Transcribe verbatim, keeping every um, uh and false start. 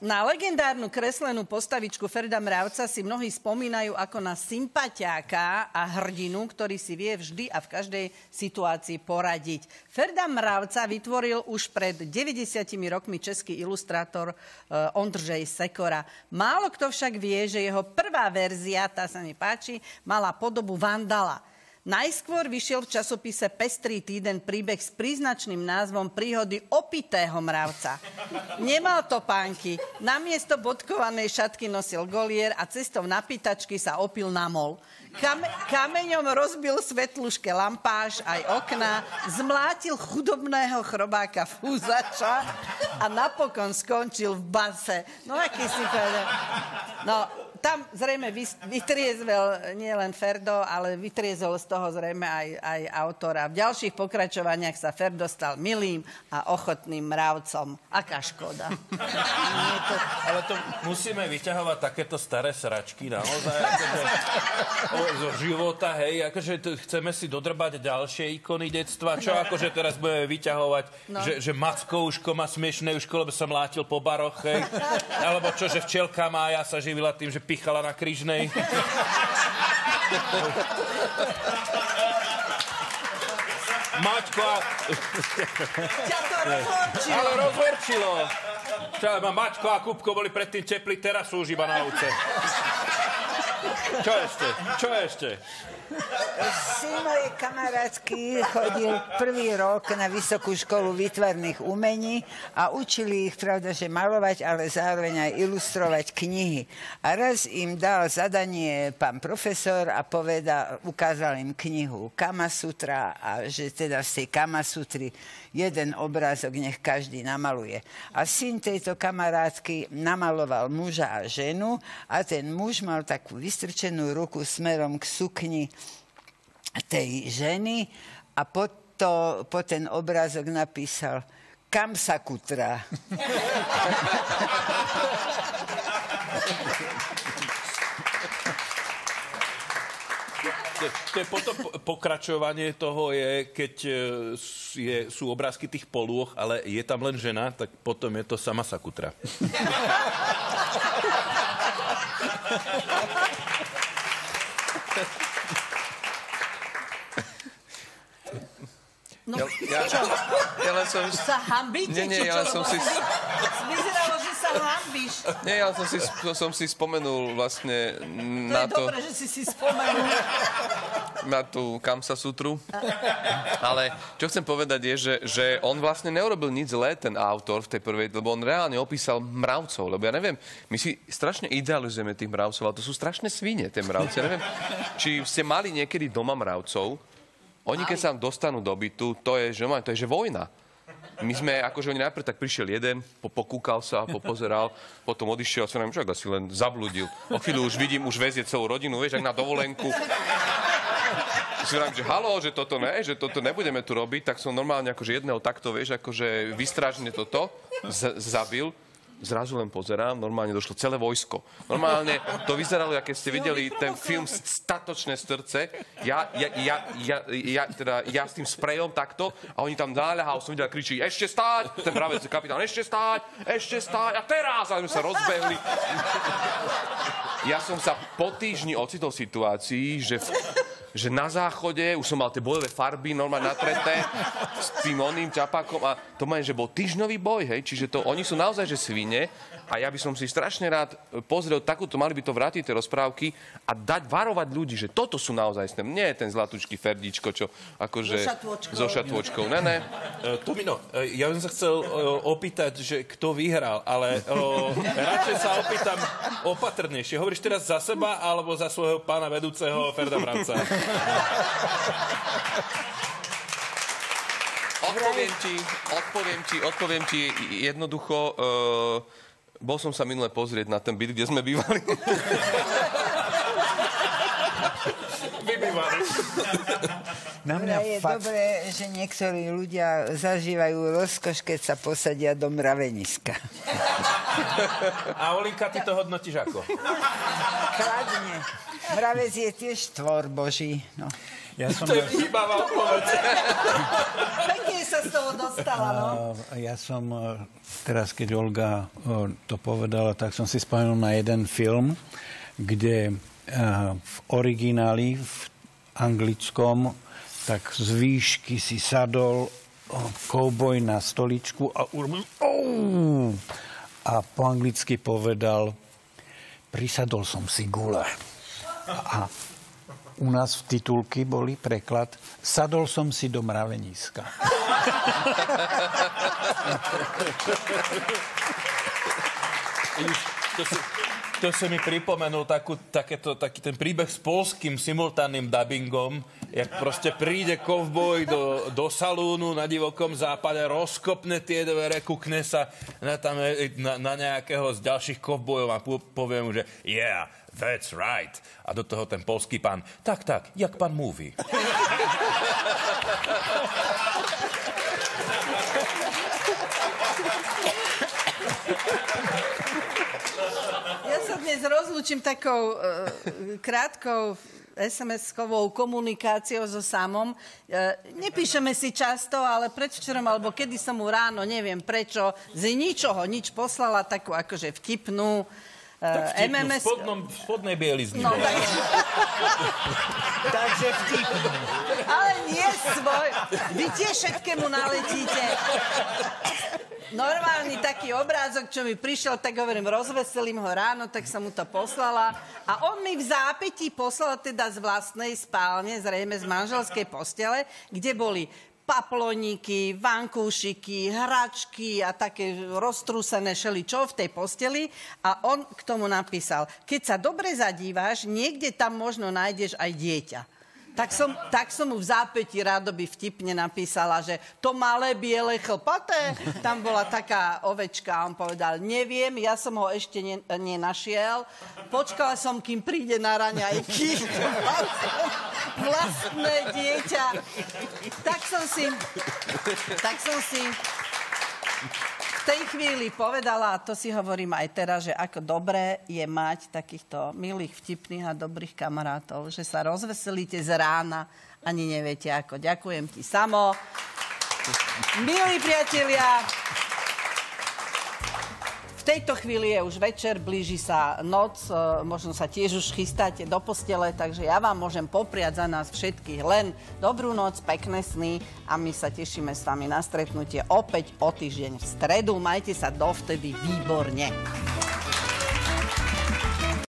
Na legendárnu kreslenú postavičku Ferda Mravca si mnohí spomínajú ako na sympatiáka a hrdinu, ktorý si vie vždy a v každej situácii poradiť. Ferda Mravca vytvoril už pred deväťdesiatimi rokmi český ilustrátor uh, Ondřej Sekora. Málo kto však vie, že jeho prvá verzia, tá sa mi páči, mala podobu vandala. Najskôr vyšiel v časopise Pestrý týden príbeh s príznačným názvom Príhody opitého mravca. Nemal topánky, namiesto bodkovanej šatky nosil golier a cestou na pýtačky sa opil na mol. Kame- kameňom rozbil svetluške lampáš aj okná, zmlátil chudobného chrobáka fúzača a napokon skončil v base. No aký si povedal? No, tam zrejme vytriezvel nielen Ferdo, ale vytriezol z toho zrejme aj, aj autora. V ďalších pokračovaniach sa Ferdo stal milým a ochotným mravcom. Aká škoda. to... Ale to musíme vyťahovať takéto staré sračky naozaj akože, zo života, hej, akože to, chceme si dodrbať ďalšie ikony detstva, čo akože teraz budeme vyťahovať, no. že, že Mackouško má smiešné uško, lebo sa mlátil po baroch, hej, alebo čo, že včelka Mája sa živila tým, že pichala na Krížnej. Maťko a... Ťa to rozhorčilo. Ale rozhorčilo. Čo, Maťko a Kupko boli predtým teplí, teraz sú už iba na ulice. Čo ešte? Čo ešte? Syn mojej kamarátky chodil prvý rok na Vysokú školu výtvarných umení a učili ich, pravda, že malovať, ale zároveň aj ilustrovať knihy. A raz im dal zadanie pán profesor a povedal, ukázal im knihu Kama Sutra a že teda z tej Kama Sutry jeden obrázok nech každý namaluje. A syn tejto kamarátky namaloval muža a ženu a ten muž mal takú vystrčenú ruku smerom k sukni tej ženy a po, to, po ten obrázok napísal Kam sa kutra. To je potom pokračovanie toho je, keď je, sú obrázky tých polôch, ale je tam len žena, tak potom je to sama Sakutra. No, ja, ja, čo? Ja len som... Sa hambíte? Nie, nie, ja som si... Vyzeralo, že sa hambíš. Nie, ja som si, som si spomenul vlastne na to... to... je dobré, že si si spomenul. Na tú Kamsa Sutru. Ale čo chcem povedať je, že, že on vlastne neurobil nič zlé, ten autor v tej prvej, lebo on reálne opísal mravcov. Lebo ja neviem, my si strašne idealizujeme tých mravcov, ale to sú strašné svine, tie mravce. Ja neviem, či ste mali niekedy doma mravcov. Oni, keď sa dostanú do bytu, to je, že, to je, že vojna. My sme, akože oni najprv tak prišiel jeden, po, pokúkal sa, popozeral, potom odišiel, sa neviem, čo, ak si len zabludil. O chvíľu už vidím, už vezie celú rodinu, vieš, ak na dovolenku. Si hovorím, že halo, že toto ne, že toto nebudeme tu robiť, tak som normálne akože jedného takto, vieš, akože vystrážne toto zabil. Zrazu len pozerám, normálne došlo celé vojsko. Normálne to vyzeralo, keď ste videli ten film Statočné srdce. Ja, ja, ja, ja, ja, teda, ja s tým sprejom takto a oni tam náľahá, som videl, kričí ešte stáť, ten pravec kapitán, ešte stáť, ešte stáť a teraz! A sme sa rozbehli. Ja som sa po týždni ocitol v situácii, že... V, že na záchode, už som mal tie bojové farby normálne natreté s tým oným ťapákom a to má, že bol týždňový boj, hej, čiže to, oni sú naozaj, že svine a ja by som si strašne rád pozrel takúto, mali by to vrátiť tie rozprávky a dať varovať ľudí, že toto sú naozaj, nie je ten zlatúčky Ferdičko, čo akože... So šatôčkou. So šatôčkou, ne, ne. Uh, Tomino, uh, ja by som sa chcel uh, opýtať, že kto vyhral, ale uh, radšej sa opýtam opatrnejšie. Hovoríš teraz za seba alebo za svojho pána vedúceho Ferda Mravca? Odpoviem ti, odpoviem ti, odpoviem ti jednoducho. Uh, bol som sa minule pozrieť na ten byt, kde sme bývali. Vybývali. Na mňa je fakt... dobré, že niektorí ľudia zažívajú rozkoš, keď sa posadia do mraveniska. A Olinka, ty to hodnotíš ako? Kladne. Mravec je tiež tvor Boží. No. Ja som, To je výbava odpoveď. Pekne sa z toho dostala, no. ja som, teraz keď Olga to povedala, tak som si spomenul na jeden film, kde v origináli, v anglickom, tak z výšky si sadol kouboj na stoličku a urobil oh! A po anglicky povedal prisadol som si gule. A u nás v titulky boli preklad sadol som si do mraveníska. To si, to si mi pripomenul takú, takéto, taký ten príbeh s poľským simultánnym dubbingom, jak proste príde kovboj do, do salúnu na divokom západe, rozkopne tie dvere, kukne sa na, tam, na, na nejakého z ďalších kovbojov a povie mu, že yeah, that's right. A do toho ten poľský pán, tak, tak, jak pán mówi. Ja sa dnes rozlúčim takou uh, krátkou es em es-kovou komunikáciou so Samom. E, nepíšeme si často, ale predvčerom, alebo kedy som mu ráno, neviem prečo, z ničoho nič poslala takú akože vtipnú Tak em em vtipnú, es... v spodnom, v spodnej bielizni. No, tak... Takže vtipný. Ale nie svoj. Vy tiež všetkému naletíte. Normálny taký obrázok, čo mi prišiel, tak hovorím, rozveselím ho ráno, tak som mu to poslala. A on mi v zápätí poslal teda z vlastnej spálne, zrejme z manželskej postele, kde boli paploníky, vankúšiky, hračky a také roztrúsené šeličo v tej posteli. A on k tomu napísal, keď sa dobre zadíváš, niekde tam možno nájdeš aj dieťa. Tak som, tak som mu v zápäti rádoby vtipne napísala, že to malé biele chlpaté, tam bola taká ovečka a on povedal, neviem, ja som ho ešte ne, nenašiel, počkala som, kým príde na raňajky, vlastné dieťa. Tak som si, tak som si v tej chvíli povedala, a to si hovorím aj teraz, že ako dobré je mať takýchto milých, vtipných a dobrých kamarátov, že sa rozveselíte z rána, ani neviete ako. Ďakujem ti, Samo. Milí priatelia, v tejto chvíli je už večer, blíži sa noc, možno sa tiež už chystáte do postele, takže ja vám môžem popriať za nás všetkých len dobrú noc, pekné sny a my sa tešíme s vami na stretnutie opäť o týždeň v stredu. Majte sa dovtedy výborne.